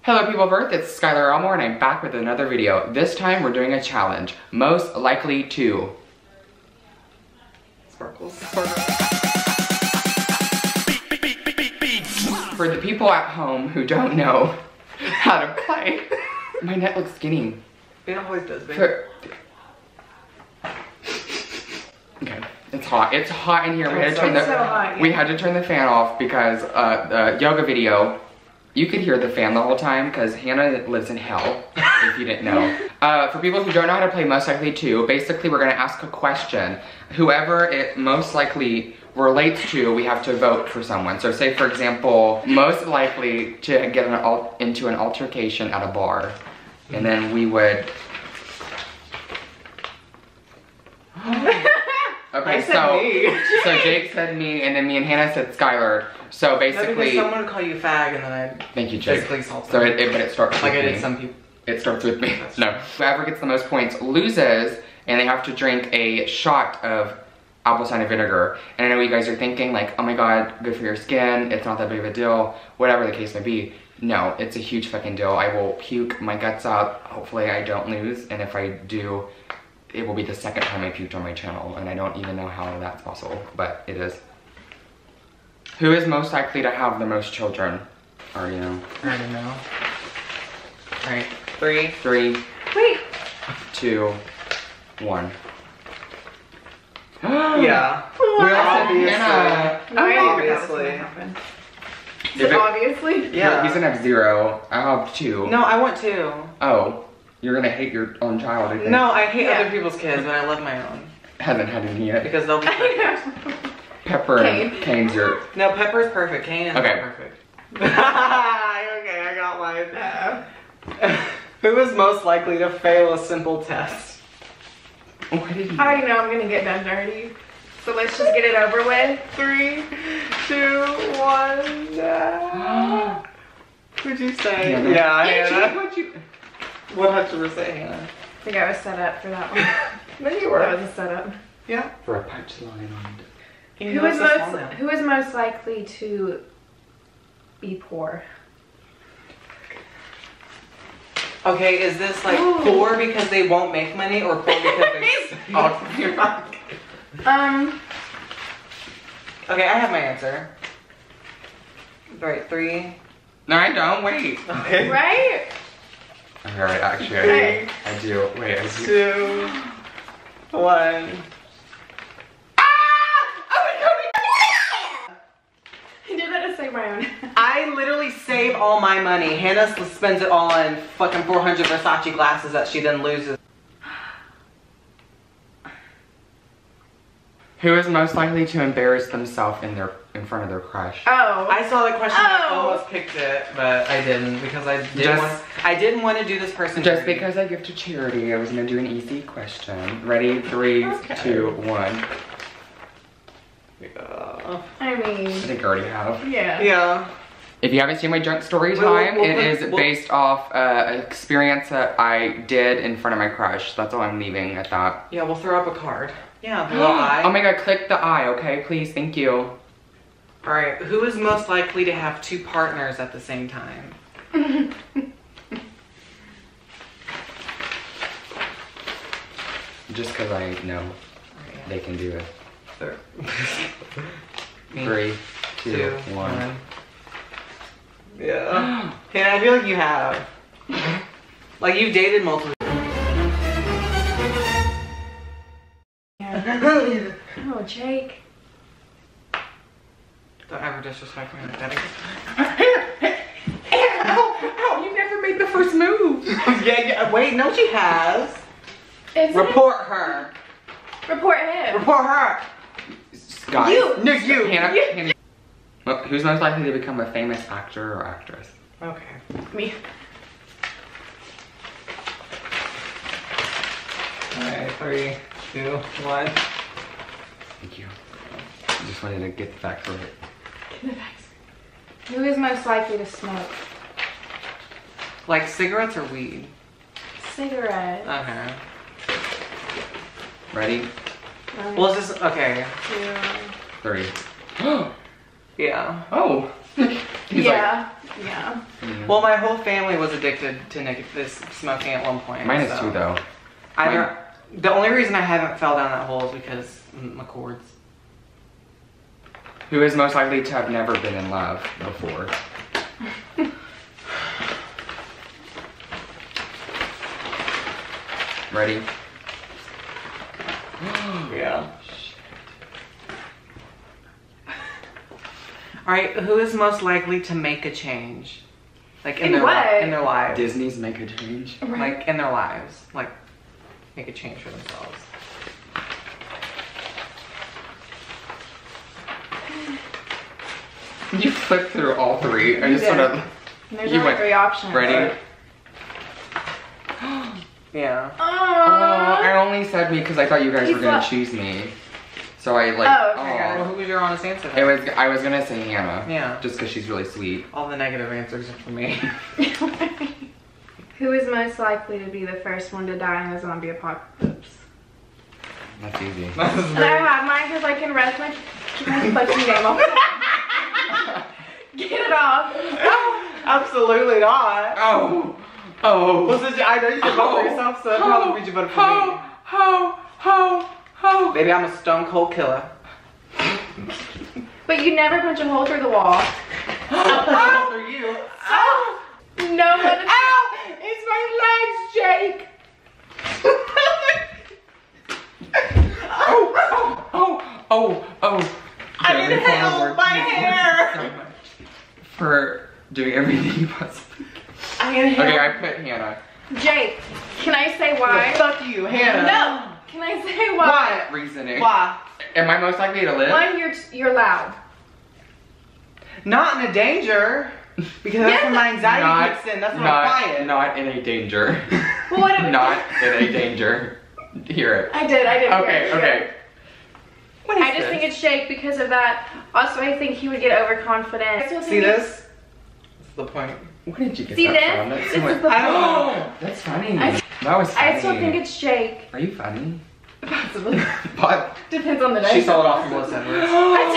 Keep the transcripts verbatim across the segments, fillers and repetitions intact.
Hello people of Earth, it's Skylar Elmore and I'm back with another video. This time we're doing a challenge. Most likely to... Sparkles. For the people at home who don't know how to play. My neck looks skinny. It always does, baby. For... Okay, it's hot. It's hot in here. We had to turn the, so hot, yeah. we had to turn the fan off because uh, the yoga video, you could hear the fan the whole time because Hannah lives in hell, if you didn't know. Uh, for people who don't know how to play Most Likely To, basically we're gonna ask a question. Whoever it most likely relates to, we have to vote for someone. So say for example, most likely to get an al into an altercation at a bar. And then we would... Okay, I said so, me. so Jake said me, and then me and Hannah said Skylar. So No, because basically... someone would call you fag and then I'd Thank you, Jake. physically assault So them. it, it, but it starts Like with I me. did some people. It starts with me. No. Whoever gets the most points loses, and they have to drink a shot of apple cider vinegar. And I know you guys are thinking like, oh my god, good for your skin, it's not that big of a deal, whatever the case may be. No, it's a huge fucking deal. I will puke my guts out. Hopefully I don't lose, and if I do, it will be the second time I puked on my channel, and I don't even know how that's possible, but it is. Who is most likely to have the most children? Already know. I already know. Alright, three. Three, Wait. two, one. Yeah. We all said Obviously. Hannah. No, I knew that was Obviously. gonna happen. If So it- obviously. Yeah. He's gonna have zero. I have two. No, I want two. Oh, you're gonna hate your own child, I think. No, I hate Yeah. other people's kids, but I love my own. Haven't had any yet. Because they'll be perfect. Pepper and Kane. Kane's your... No, Pepper's perfect. Kane is Okay. not perfect. Okay, I got mine. Who is most likely to fail a simple test? What did you... I already know I'm gonna get done dirty. So let's just get it over with. Three, two, one. No. What'd you say? Hannah. Yeah, Yeah, Hannah. what'd you... What have to say, Hannah? I think I was set up for that one. No, you That were. was a setup. Yeah. For a punchline on it. You Who know is it's a small most now. who is most likely to be poor? Okay, is this like Ooh. poor because they won't make money or poor because they Oh, you're not... Um Okay, I have my answer. Right, three. No, I don't. Wait. Okay. right? Alright, actually, I Hey. do. I do. Wait, I do. Two. One. I did that to save my own. I literally save all my money. Hannah s- spends it all on fucking four hundred Versace glasses that she then loses. Who is most likely to embarrass themselves in their in front of their crush? Oh. I saw the question. I Oh. almost picked it, but I didn't because I didn't Just- want. I didn't want to do this person. Just dirty. because I give to charity, I was gonna do an easy question. Ready? Three, Okay. two, one. Yeah. I I mean, think I already have. yeah. Yeah. If you haven't seen my drunk story We'll- time, we'll it put- is we'll- based off uh, an experience that I did in front of my crush. That's all I'm leaving at that. Yeah, we'll throw up a card. Yeah, the little eye. Oh my god, click the eye, okay? Please, thank you. Alright, who is most likely to have two partners at the same time? Just because I know they can do it. Third. Three, two, Two, one. one. Yeah. Yeah, I feel like you have. Like you've dated multiple. Yeah. Oh, Jake. Don't ever disrespect me like that again. Ow, ow, you never made the first move. yeah, yeah, wait, no she has. Is Report her. it? Report him. Report her. Guys. You. No, you. Hannah, You. Hannah. Well, who's most likely to become a famous actor or actress? Okay. Me. Alright, three, two, one. Thank you. I just wanted to get the facts right. Who is most likely to smoke? Like cigarettes or weed? Cigarette. Okay. Ready? One, Well, it's just, okay. two. Three. Yeah. Oh. He's Yeah. Yeah. Like, nicotine. Well, my whole family was addicted to nic- this smoking at one point. Mine is so. too, though. Either, Mine- the only reason I haven't fell down that hole is because mm, my cords. Who is most likely to have never been in love before? Ready? Yeah. All right, who is most likely to make a change? Like in, In their what? li- in their lives. Disney's make a change. Like in their lives. Like make a change for themselves. You flipped through all three. I You just did. want to. There's You only went- three options. Ready? Yeah. Oh, I Aww. only said me because I thought you guys He's were gonna what? choose me. So I like. Oh, okay, aw. Well, who was your honest answer? It then? was. I was gonna say Hannah. Yeah. Just because she's really sweet. All the negative answers are for me. Who is most likely to be the first one to die in a zombie apocalypse? That's easy. And I have mine because I can rest my my fucking name off. Get it off. Absolutely not. Oh. Oh. Well, since you- I know you can vote for yourself, so how would you vote for Ho. me? Ho. Ho. Ho. Baby, I'm a stone cold killer. But you never punch a hole through the wall. I'll put a hole through you. Oh, no one. Ow! It's my legs, Jake. oh, oh, oh, oh, oh. I need Jennifer help, Lawrence, my thank you hair. so much for doing everything you possibly can. I'm gonna hit Okay, I put Hannah. Jake, can I say why? Fuck you, Hannah. No. Can I say why? Why? Reasoning. Why? Am I most likely to live? One, you're you're loud. Not in a danger. Because that's Yes. when my anxiety Not, kicks in. That's when not, I'm quiet. not in a danger. Well, what if- Not in a danger. Hear it. I did. I did. Okay, yeah. okay. What is I just this? think it's Jake because of that. Also, I think he would get overconfident. I still See think this? That's the point. Where did you get See that this? from? That's This so much- is the I don't know. That's funny. I- that was funny. I still think it's Jake. Are you funny? Possibly. But Depends on the day. She stole it off from Melissa Edwards.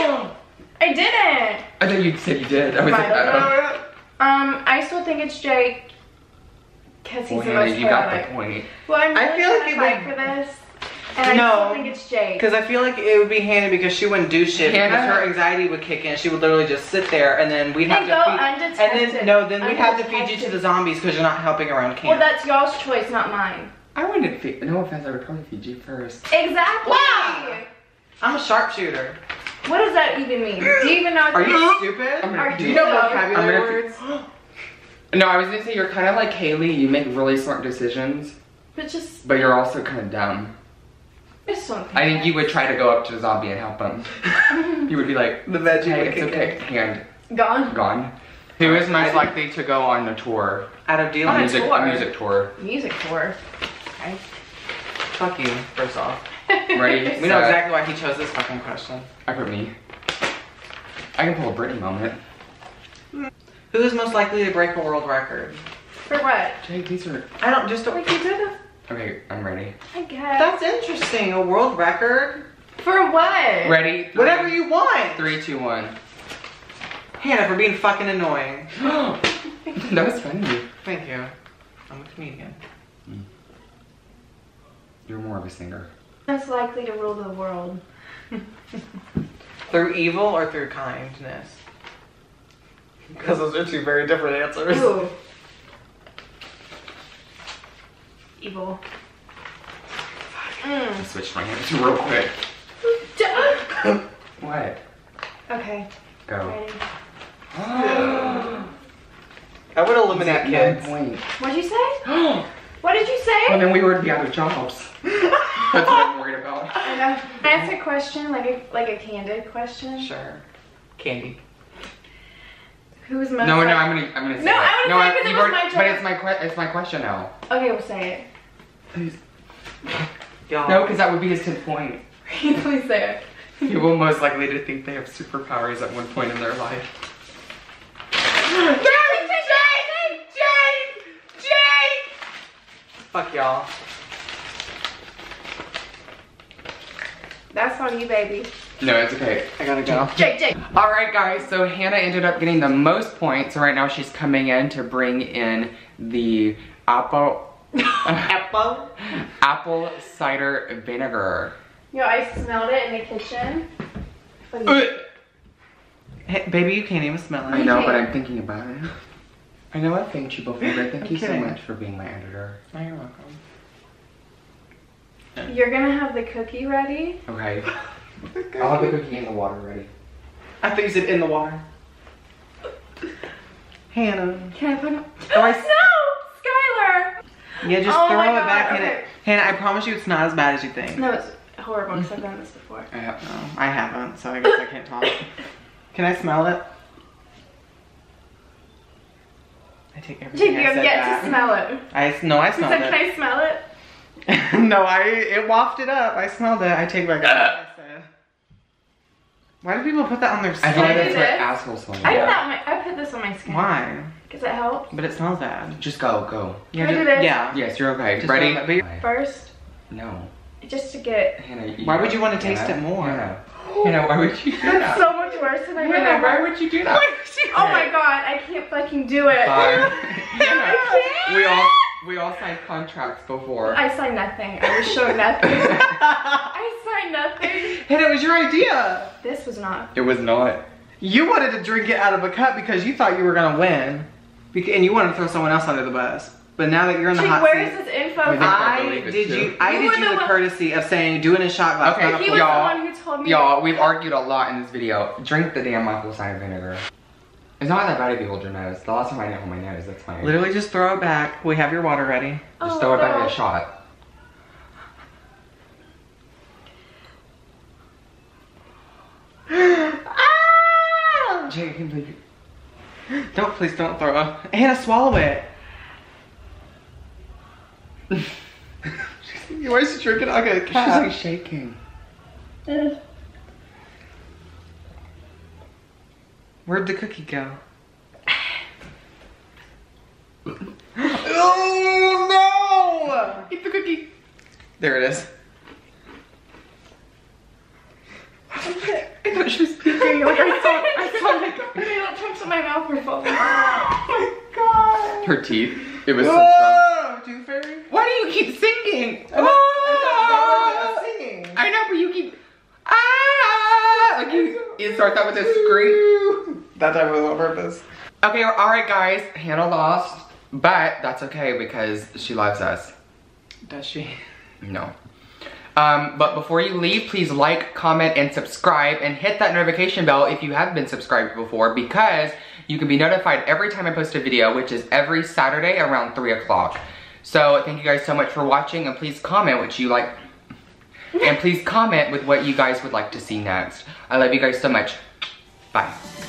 I didn't. I thought you said you did. I was Right, like, okay. uh, Um, I still think it's Jake because he's well, the Hannah, most you got chaotic. the point. Well, I'm I really feel trying like to it fight would- for this, and I No. still think it's Jake. Because I feel like it would be Hannah because she wouldn't do shit because Hannah? her anxiety would kick in. She would literally just sit there and then we'd have And to go feed. undetected. And then no, then we'd have to feed you to Undetected. the zombies because you're not helping around camp. Well, that's y'all's choice, not mine. I wouldn't feed, no offense, I would probably feed you first. Exactly. Wow. I'm a sharpshooter. What does that even mean? Do you even know? What Are that you means? stupid? I'm Are gonna Do do you know No. vocabulary I'm words? No, I was gonna say you're kind of like Haley. You make really smart decisions, But just, but you're also kind of dumb. just something. I think you would try to go up to a zombie and help him. You would be like, The veggie hey, would it's kick okay, hand Gone. gone. Who is most likely to go on a tour? Out of deal. A On a music, tour. a music tour. Music tour. Okay. Fuck you, first off. Ready? We know set. exactly why he chose this fucking question. I put me. I can pull a Britney moment. Who is most likely to break a world record? For what? Jake, these are. I don't just. Like you did. Okay, I'm ready. I guess. That's interesting. A world record? For what? Ready? Three, Whatever you want. Three, two, one. Hannah, for being fucking annoying. That was funny. Thank you. I'm a comedian. You're more of a singer. Most likely to rule the world. Through evil or through kindness? Because those are two very different answers. Ooh. Evil. I Mm. switched my hands real quick. Duh. What? Okay. Go. Ready. I would eliminate At kids. one point. What'd you say? Well, What did you say? then we would be out of jobs. That's what I'm worried about. I know. Can I ask a question, like a like a candid question? Sure. Candy. Who's most? No, no, like- I'm gonna, I'm gonna say No, it. I'm gonna no, say it 'cause it you've was already- my But turn. it's my, que- it's my question now. Okay, we'll say it. Please. Y'all. No, because that would be his tenth point. Please say it. People will most likely to think they have superpowers at one point in their life. Jake! Jake! Jake! Jake! Fuck y'all. That's on you, baby. No, it's okay. I gotta go. Jake, Jake. All right, guys, so Hannah ended up getting the most points. So right now she's coming in to bring in the apple, Apple? apple cider vinegar. Yo, I smelled it in the kitchen. Hey, baby, you can't even smell I it. know, but I'm thinking about it. I know I've thanked you before, but thank I'm you so kidding. much for being my editor. Oh, you're welcome. You're gonna have the cookie ready. Okay. I'll have the cookie in the water ready. I think you said in the water. Hannah. Can I put it? Oh, I- No, Skylar. Yeah, just Oh throw my it God, back in okay. it. Hannah, I promise you it's not as bad as you think. No, it's horrible because I've done this before. I have No, I haven't, so I guess I can't talk. Can I smell it? I take everything Jake, I you have said yet back. to smell it. I no, I He smelled said, it. can I smell it? No, I it wafted up. I smelled it. I take back everything I said. Why do people put that on their I skin? feel like do that's what this. assholes smell I like. put that on my, I put this on my skin. Why? Because it helps. But it smells bad. Just go, go. Yeah, Can I do just- this? yeah. Yes, you're okay. Just Ready? go, baby. First, No. just to get. Hannah, you Why would you want to taste Hannah? it more? Hannah. Hannah, why would you do That's that? so much worse than I Hannah, remember. why would you do that? Oh my god, I can't fucking do it. Fine. I can't. We all we all signed contracts before. I signed nothing. I was shown nothing. I signed nothing. And it was your idea. This was not. It was not. You wanted to drink it out of a cup because you thought you were gonna win, Bec- and you wanted to throw someone else under the bus. But now that you're in the Jake, hot where seat, is this info I from? think I I believe it did too. you. I You did were you the the one- courtey of saying do it in a shot glass. Okay, not a He full was Y'all- the one who told me. Y'all, we've argued a lot in this video. Drink the damn apple cider vinegar. It's not that bad if you hold your nose. The last time I didn't hold my nose, that's fine. Literally, just throw it back. We have your water ready. Just Oh, throw it back in no. a shot. Ah! Jake, I can't believe you. Don't please don't throw it. Hannah, swallow it. Why is she drinking? Okay, She's cat. like shaking. Where'd the cookie go? Oh no! Eat the cookie. There it is. I thought she was speaking. Like I saw, I saw my little chunks of my mouth were falling. Oh my god! Her teeth. It was so strong. Whoa! Tooth fairy? Why do you keep singing? I know- I thought that wasn't a singing. I know, but you keep ah like you, you start that with a scream. That time was on purpose. Okay, all right, guys. Hannah lost, but that's okay because she loves us. Does she? No. Um, but before you leave, please like, comment, and subscribe, and hit that notification bell if you have been subscribed before, because you can be notified every time I post a video, which is every Saturday around three o'clock. So thank you guys so much for watching, and please comment what you like, and please comment with what you guys would like to see next. I love you guys so much. Bye.